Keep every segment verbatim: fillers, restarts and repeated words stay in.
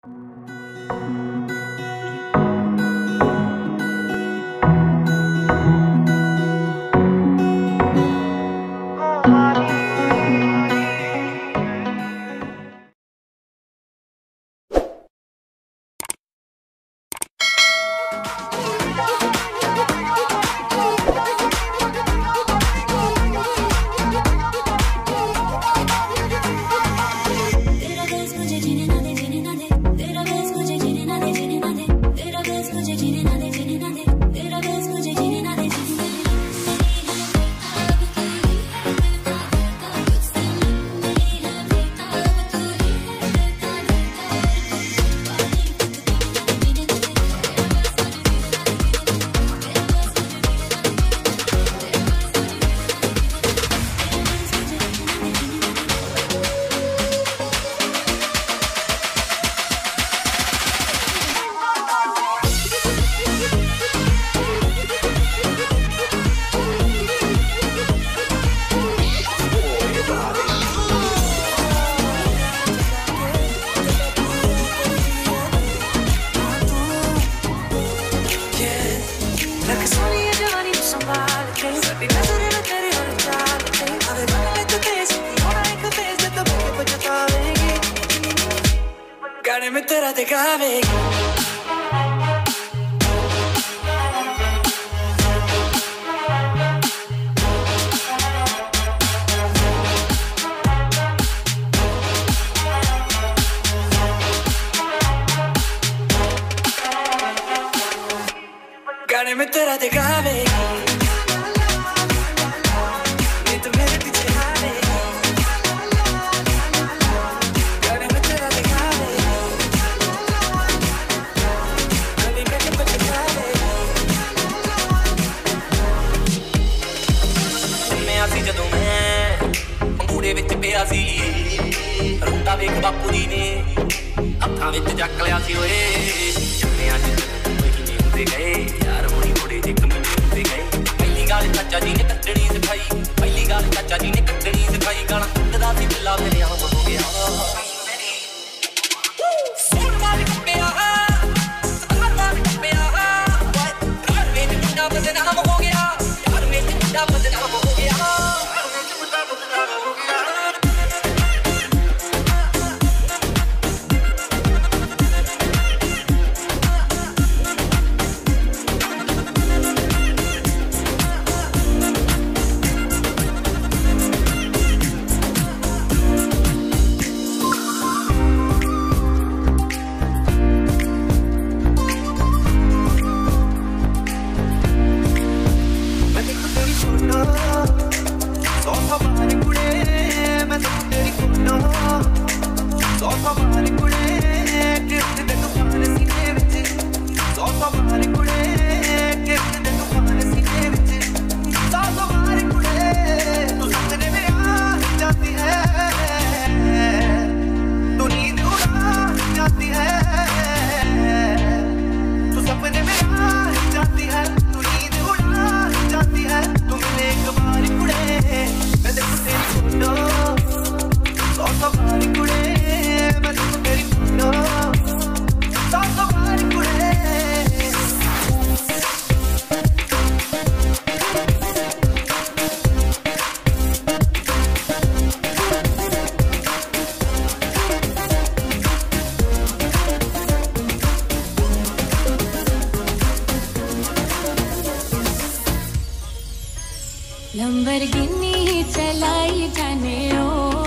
Lamborghini चलाई जाने ओ,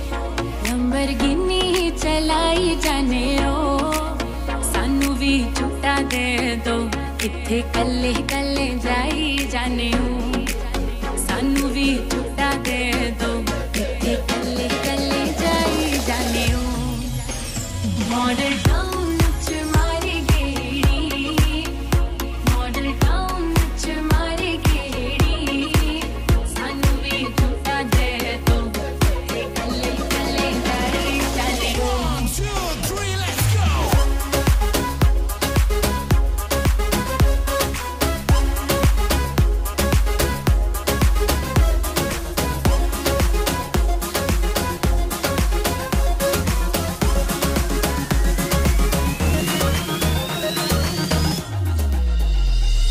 Lamborghini चलाई जाने ओ, सानू भी झूठा दे दो, किथे कल्ले कल्ले जाई जाने ओ, सानू भी झूठा दे दो, किथे कल्ले कल्ले जाई जाने ओ, मॉडल टाउन च मारे गेड़ी, मॉडल टाउन च मारे गेड़ी, सानू भी झूठा दे दो, किथे कल्ले कल्ले जाई जाने ओ। One, two, three, let's go.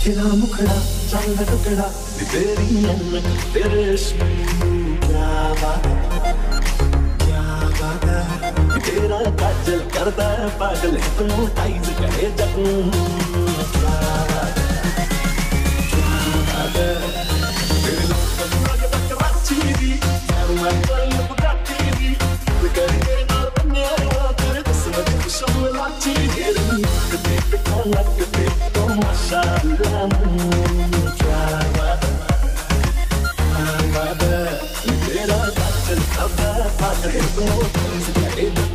खिला मुखड़ा चांद टुकड़ा तेरी नमक तेरे इश्क क्या बात है क्या बात है तेरा काजल करता है पागल हिप्नोटाइज करे जब क्या बात है क्या बात है तेरे लोग लगता कराची दी मैं कल बुगाटी दी तेरे नाल बन्ने तेरे किस्मत की शमलाची तेरी कदे पे कौन लगते तो माशाअल्लाह क्या बात क्या बात तेरा काजल करता है पागल हिप्नोटाइज करे